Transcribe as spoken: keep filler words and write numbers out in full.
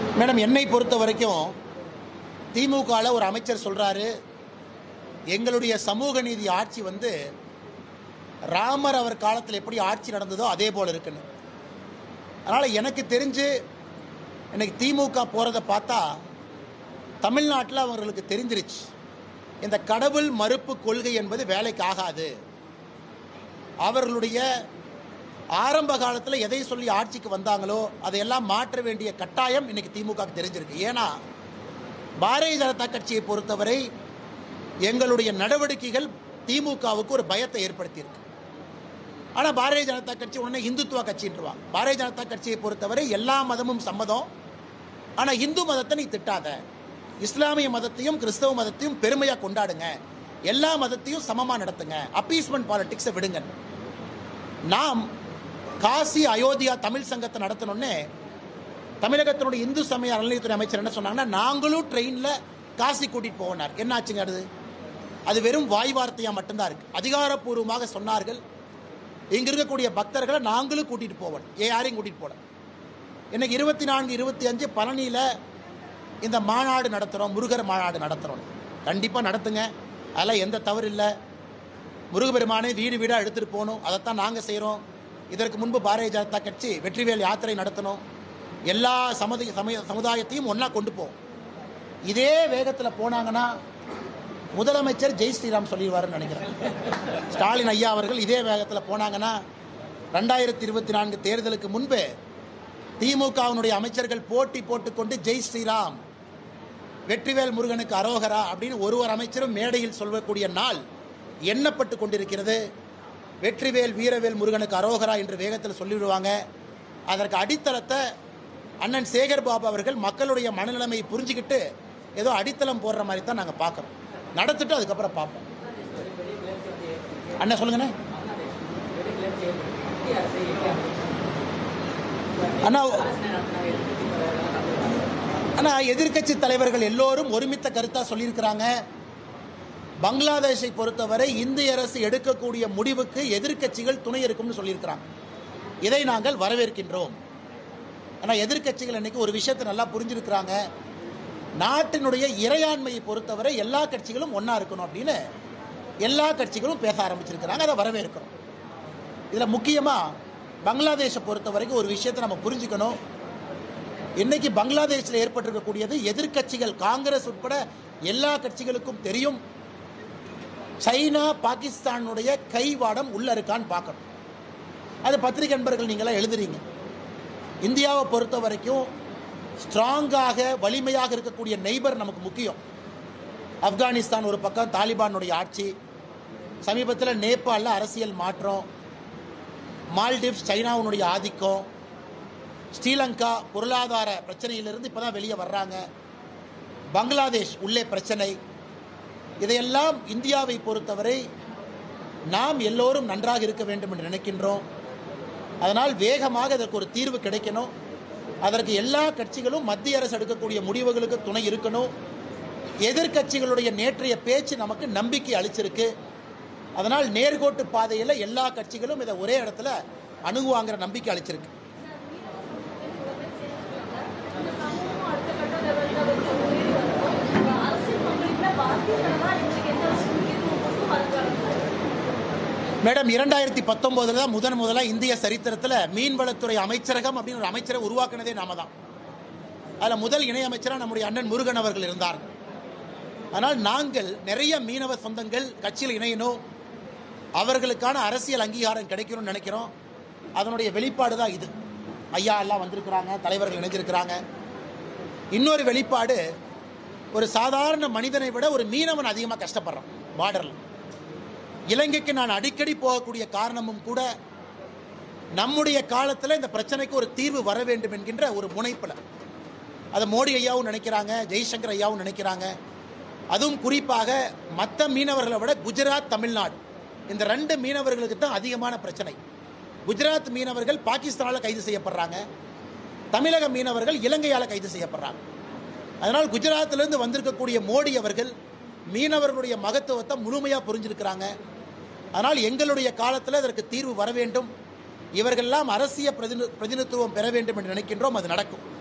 Madam, என்னை பொறுத்த வரைக்கும் திமுகவில் ஒரு அமைச்சர் சொல்கிறாரு, எங்களுடைய சமூக நீதி ஆட்சி வந்து ராமர் அவர் காலத்தில் எப்படி ஆட்சி நடந்ததோ அதே போல் இருக்குன்னு. அதனால் எனக்கு தெரிஞ்சு இன்னைக்கு திமுக போகிறத பார்த்தா தமிழ்நாட்டில் அவர்களுக்கு தெரிஞ்சிருச்சு, இந்த கடவுள் மறுப்பு கொள்கை என்பது வேலைக்கு ஆகாது. அவர்களுடைய ஆரம்ப காலத்தில் எதை சொல்லி ஆட்சிக்கு வந்தாங்களோ அதையெல்லாம் மாற்ற வேண்டிய கட்டாயம் இன்னைக்கு திமுகவுக்கு தெரிஞ்சிருக்கு. ஏன்னா பாரதிய ஜனதா கட்சியை பொறுத்தவரை எங்களுடைய நடவடிக்கைகள் திமுகவுக்கு ஒரு பயத்தை ஏற்படுத்தியிருக்கு. ஆனால் பாரதிய ஜனதா கட்சி உடனே இந்துத்துவ கட்சின்றாங்க. பாரதிய ஜனதா கட்சியை பொறுத்தவரை எல்லா மதமும் சம்மதம், ஆனால் இந்து மதத்தை நீ திட்டாத, இஸ்லாமிய மதத்தையும் கிறிஸ்தவ மதத்தையும் பெருமையாக கொண்டாடுங்க, எல்லா மதத்தையும் சமமாக நடத்துங்க, அப்பீஸ்மெண்ட் பாலிடிக்ஸை விடுங்க. நாம் காசி அயோத்தியா தமிழ் சங்கத்தை நடத்தணுன்னே தமிழகத்தினுடைய இந்து சமய அறநிலையத்துறை அமைச்சர் என்ன சொன்னாங்கன்னா, நாங்களும் ட்ரெயினில் காசி கூட்டிகிட்டு போனார். என்ன ஆச்சுங்க? அது அது வெறும் வாய் வார்த்தையாக மட்டும்தான் இருக்குது. அதிகாரப்பூர்வமாக சொன்னார்கள், இங்கே இருக்கக்கூடிய பக்தர்களை நாங்களும் கூட்டிகிட்டு போவோம், ஏ யாரையும் கூட்டிகிட்டு போட. இன்னைக்கு இருபத்தி நான்கு இருபத்தி அஞ்சு பழனியில் இந்த மாநாடு நடத்துகிறோம், முருகர் மாநாடு நடத்துகிறோம். கண்டிப்பாக நடத்துங்க, அதெல்லாம் எந்த தவறு இல்லை. முருகபெருமானை வீடு வீடாக எடுத்துகிட்டு போகணும், அதைத்தான் நாங்கள் செய்கிறோம். இதற்கு முன்பு பாரதிய ஜனதா கட்சி வெற்றிவேல் யாத்திரை நடத்தணும், எல்லா சமதி சமய சமுதாயத்தையும் ஒன்றா கொண்டு போவோம். இதே வேகத்தில் போனாங்கன்னா முதலமைச்சர் ஜெய் ஸ்ரீராம் சொல்லிடுவாருன்னு நினைக்கிறேன். ஸ்டாலின் ஐயா அவர்கள் இதே வேகத்தில் போனாங்கன்னா ரெண்டாயிரத்தி இருபத்தி நான்கு தேர்தலுக்கு முன்பு திமுகவினுடைய அமைச்சர்கள் போட்டி போட்டுக்கொண்டு ஜெய் ஸ்ரீராம், வெற்றிவேல் முருகனுக்கு அரோகரா அப்படின்னு ஒரு ஒரு அமைச்சரும் மேடையில் சொல்லக்கூடிய நாள் எண்ணப்பட்டு கொண்டிருக்கிறது. வெற்றிவேல் வீரவேல் முருகனுக்கு அரோகரா என்று வேகத்தில் சொல்லிவிடுவாங்க. அதற்கு அடித்தளத்தை அண்ணன் சேகர் பாபு அவர்கள் மக்களுடைய மனநிலைமையை புரிஞ்சுக்கிட்டு ஏதோ அடித்தளம் போடுற மாதிரி தான் நாங்கள் பார்க்குறோம். நடத்திட்டு அதுக்கப்புறம் பார்ப்போம். அண்ணா சொல்லுங்கண்ணே. அண்ணா அண்ணா எதிர்கட்சி தலைவர்கள் எல்லோரும் ஒருமித்த கருத்தாக சொல்லியிருக்கிறாங்க. பங்களாதேஷை பொறுத்தவரை இந்திய அரசு எடுக்கக்கூடிய முடிவுக்கு எதிர்கட்சிகள் துணை இருக்கும்னு சொல்லியிருக்கிறாங்க. இதை நாங்கள் வரவேற்கின்றோம். ஆனால் எதிர்கட்சிகள் இன்னைக்கு ஒரு விஷயத்தை நல்லா புரிஞ்சிருக்கிறாங்க, நாட்டினுடைய இறையாண்மையை பொறுத்தவரை எல்லா கட்சிகளும் ஒன்றா இருக்கணும் அப்படின்னு எல்லா கட்சிகளும் பேச ஆரம்பிச்சிருக்கிறாங்க. அதை வரவேற்கிறோம். இதில் முக்கியமாக பங்களாதேஷை பொறுத்த வரைக்கும் ஒரு விஷயத்தை நம்ம புரிஞ்சுக்கணும். இன்னைக்கு பங்களாதேஷில் ஏற்பட்டிருக்கக்கூடியது எதிர்கட்சிகள் காங்கிரஸ் உட்பட எல்லா கட்சிகளுக்கும் தெரியும். சைனா பாகிஸ்தானுடைய கைவாடம் உள்ள இருக்கான்னு பார்க்கணும். அது பத்திரிகை நண்பர்கள் நீங்களாம் எழுதுறீங்க. இந்தியாவை பொறுத்த வரைக்கும் ஸ்ட்ராங்காக வலிமையாக இருக்கக்கூடிய நெய்பர் நமக்கு முக்கியம். ஆப்கானிஸ்தான் ஒரு பக்கம், தாலிபானுடைய ஆட்சி, சமீபத்தில் நேபாளில் அரசியல் மாற்றம், மால்டீவ்ஸ் சைனாவுடைய ஆதிக்கம், ஸ்ரீலங்கா பொருளாதார பிரச்சனையிலிருந்து இப்போ தான் வெளியே வர்றாங்க, பங்களாதேஷ் உள்ளே பிரச்சனை. இதையெல்லாம் இந்தியாவை பொறுத்தவரை நாம் எல்லோரும் நன்றாக இருக்க வேண்டும் என்று நினைக்கின்றோம். அதனால் வேகமாக அதற்கு ஒரு தீர்வு கிடைக்கணும். அதற்கு எல்லா கட்சிகளும் மத்திய அரசு எடுக்கக்கூடிய முடிவுகளுக்கு துணை இருக்கணும். எதிர்கட்சிகளுடைய நேற்றைய பேச்சு நமக்கு நம்பிக்கை அளிச்சிருக்கு. அதனால் நேர்கோட்டு பாதையில் எல்லா கட்சிகளும் இதை ஒரே இடத்துல அணுகுவாங்கிற நம்பிக்கை அளிச்சிருக்கு. மேடம், இரண்டாயிரத்தி பத்தொன்பதுல தான் முதன் முதலாக இந்திய சரித்திரத்தில் மீன்வளத்துறை அமைச்சரகம் அப்படின்னு ஒரு அமைச்சரை உருவாக்குனதே நாம தான். அதில் முதல் இணையமைச்சராக நம்முடைய அண்ணன் முருகன் அவர்கள் இருந்தார். ஆனால் நாங்கள் நிறைய மீனவ சொந்தங்கள் கட்சியில் இணையணும், அவர்களுக்கான அரசியல் அங்கீகாரம் கிடைக்கணும்னு நினைக்கிறோம். அதனுடைய வெளிப்பாடு தான் இது. ஐயா எல்லாம் வந்திருக்கிறாங்க, தலைவர்கள் இணைஞ்சிருக்கிறாங்க. இன்னொரு வெளிப்பாடு, ஒரு சாதாரண மனிதனை விட ஒரு மீனவன் அதிகமாக கஷ்டப்படுறான் பார்டரில். இலங்கைக்கு நான் அடிக்கடி போகக்கூடிய காரணமும் கூட நம்முடைய காலத்தில் இந்த பிரச்சனைக்கு ஒரு தீர்வு வர வேண்டும் என்கின்ற ஒரு முனைப்பில். அதை மோடி ஐயாவும் நினைக்கிறாங்க, ஜெய்சங்கர் ஐயாவும் நினைக்கிறாங்க. அதுவும் குறிப்பாக மற்ற மீனவர்களை விட குஜராத், தமிழ்நாடு இந்த ரெண்டு மீனவர்களுக்கு தான் அதிகமான பிரச்சனை. குஜராத் மீனவர்கள் பாகிஸ்தானால் கைது செய்யப்படுறாங்க, தமிழக மீனவர்கள் இலங்கையால் கைது செய்யப்படுறாங்க. அதனால் குஜராத்திலிருந்து வந்திருக்கக்கூடிய மோடி அவர்கள் மீனவர்களுடைய மகத்துவத்தை முழுமையாக புரிஞ்சிருக்கிறாங்க. அதனால் எங்களுடைய காலத்தில் அதற்கு தீர்வு வர வேண்டும், இவர்களெல்லாம் அரசியல் பிரதிநிதித்துவம் பெற வேண்டும் என்று நினைக்கின்றோம். அது நடக்கும்.